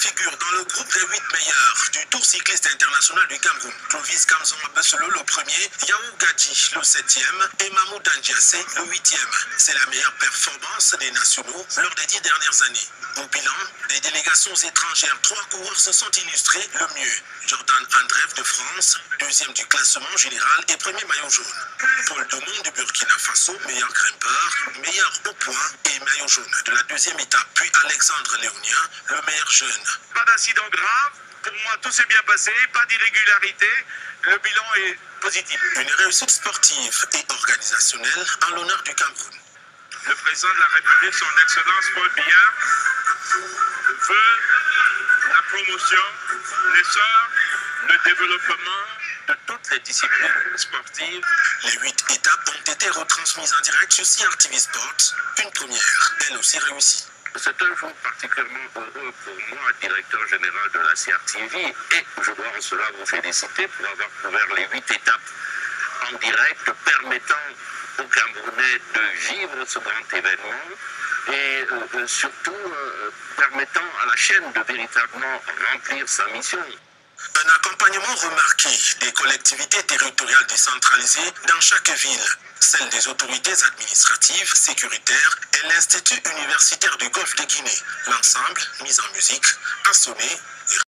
figure dans le groupe des 8 meilleurs du Tour cycliste international du Cameroun. Clovis Kamson Abesolo le premier, Yahou Gadji le 7e et Mahmoud Andiassé le 8e. C'est la meilleure performance des nationaux lors des 10 dernières années. Au bilan, des délégations étrangères, 3 coureurs se sont illustrés le mieux. Jordan Andrev de France, 2e du classement général et premier maillot jaune. Paul Domon de Burkina Faso, meilleur grimpeur, meilleur au point et maillot jaune de la 2e étape. Puis Alexandre Léonien, le meilleur jeune. Pas d'incident grave, pour moi tout s'est bien passé, pas d'irrégularité, le bilan est positif. Une réussite sportive et organisationnelle en l'honneur du Cameroun. Le président de la République, son Excellence Paul Biya, veut la promotion, l'essor, le développement de toutes les disciplines sportives. Les 8 étapes ont été retransmises en direct sur CRTV Sports, une première, elle aussi réussie. C'est un jour particulièrement heureux pour moi, directeur général de la CRTV, et je dois en cela vous féliciter pour avoir couvert les 8 étapes en direct, permettant aux Camerounais de vivre ce grand événement et surtout permettant à la chaîne de véritablement remplir sa mission. Un accompagnement remarqué des collectivités territoriales décentralisées dans chaque ville, celle des autorités administratives, sécuritaires et l'Institut universitaire du Golfe de Guinée. L'ensemble, mis en musique, assommé